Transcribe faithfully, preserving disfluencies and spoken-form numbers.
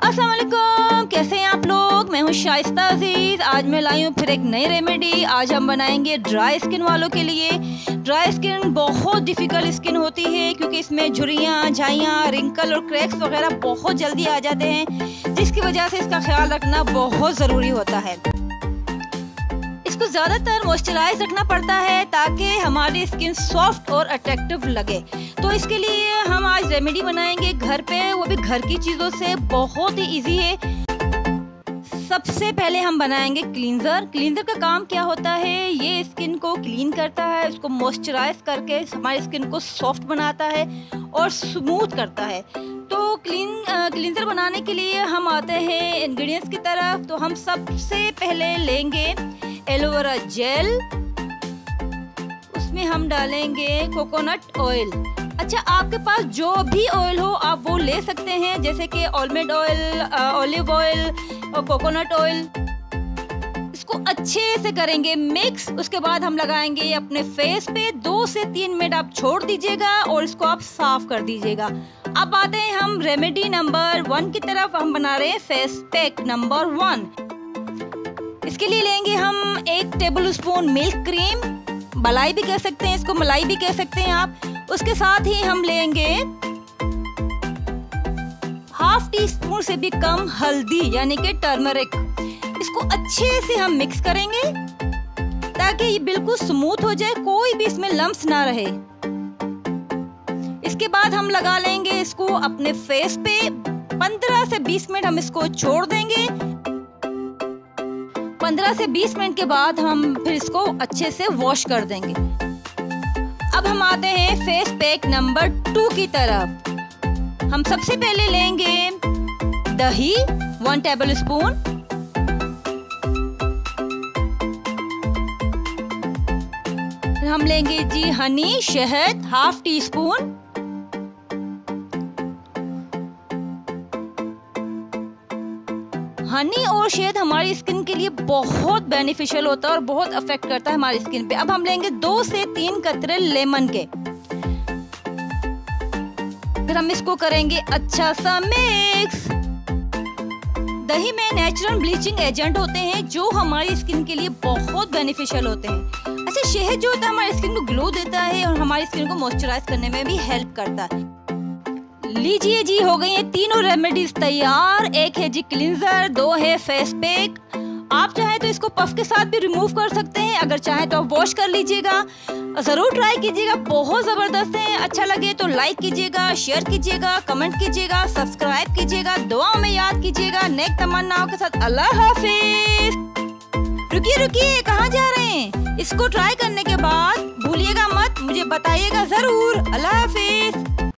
अस्सलाम वालेकुम, कैसे हैं आप लोग। मैं हूं शाइस्ता अजीज। आज मैं लाई हूं फिर एक नई रेमेडी। आज हम बनाएंगे ड्राई स्किन वालों के लिए। ड्राई स्किन बहुत डिफ़िकल्ट स्किन होती है क्योंकि इसमें झुर्रियाँ, झाइयाँ, रिंकल और क्रैक्स वगैरह बहुत जल्दी आ जाते हैं, जिसकी वजह से इसका ख्याल रखना बहुत ज़रूरी होता है। इसको ज़्यादातर मॉइस्चराइज रखना पड़ता है ताकि हमारी स्किन सॉफ्ट और अट्रैक्टिव लगे। तो इसके लिए हम आज रेमेडी बनाएंगे घर पे, वो भी घर की चीज़ों से। बहुत ही इजी है। सबसे पहले हम बनाएंगे क्लींजर। क्लींजर का काम क्या होता है, ये स्किन को क्लीन करता है, उसको मॉइस्चराइज करके हमारी स्किन को सॉफ्ट बनाता है और स्मूथ करता है। तो क्लीन क्लींजर बनाने के लिए हम आते हैं इंग्रेडिएंट्स की तरफ। तो हम सबसे पहले लेंगे एलोवेरा जेल, उसमें हम डालेंगे कोकोनट ऑयल। अच्छा, आपके पास जो भी ऑयल हो आप वो ले सकते हैं, जैसे कि ऑलमंड ऑयल, ऑलिव ऑयल और कोकोनट ऑयल। इसको अच्छे से करेंगे मिक्स। उसके बाद हम लगाएंगे अपने फेस पे। दो से तीन मिनट आप छोड़ दीजिएगा और इसको आप साफ कर दीजिएगा। अब आते हैं हम रेमेडी नंबर वन की तरफ। हम बना रहे हैं फेस पैक नंबर वन। इसके लिए लेंगे हम एक टेबल स्पून मिल्क क्रीम, मलाई भी कह सकते हैं इसको, मलाई भी कह सकते हैं आप। उसके साथ ही हम लेंगे हाफ टी स्पून से भी कम हल्दी यानी कि टर्मरिक। इसको अच्छे से हम मिक्स करेंगे ताकि ये बिल्कुल स्मूथ हो जाए, कोई भी इसमें लम्प्स ना रहे। इसके बाद हम लगा लेंगे इसको अपने फेस पे। पंद्रह से बीस मिनट हम इसको छोड़ देंगे। पंद्रह से बीस मिनट के बाद हम फिर इसको अच्छे से वॉश कर देंगे। अब हम आते हैं फेस पैक नंबर टू की तरफ। हम सबसे पहले लेंगे दही, वन टेबल स्पून। हम लेंगे जी हनी, शहद, हाफ टी स्पून। हनी और शहद हमारी स्किन के लिए बहुत बेनिफिशियल होता है और बहुत अफेक्ट करता है हमारी स्किन पे। अब हम लेंगे दो से तीन कतरे लेमन के। फिर हम इसको करेंगे अच्छा सा मिक्स। दही में नेचुरल ब्लीचिंग एजेंट होते हैं जो हमारी स्किन के लिए बहुत बेनिफिशियल होते हैं। अच्छा, शहद जो होता है हमारी स्किन को ग्लो देता है और हमारी स्किन को मॉइस्चराइज करने में भी हेल्प करता है। लीजिए जी, हो गई हैं तीनों रेमेडीज तैयार। एक है जी क्लींजर, दो है फेस पैक। आप चाहें तो इसको पफ के साथ भी रिमूव कर सकते हैं, अगर चाहें तो आप वॉश कर लीजिएगा। ज़रूर ट्राई कीजिएगा, बहुत ज़बरदस्त है। अच्छा लगे तो लाइक कीजिएगा, शेयर कीजिएगा, कमेंट कीजिएगा, सब्सक्राइब कीजिएगा, दुआओं में याद कीजिएगा। नेक तमन्नाओं के साथ अल्लाह हाफिज। रुकिए रुकिए, कहाँ जा रहे हैं? इसको ट्राई करने के बाद भूलिएगा मत, मुझे बताइएगा ज़रूर। अल्लाह।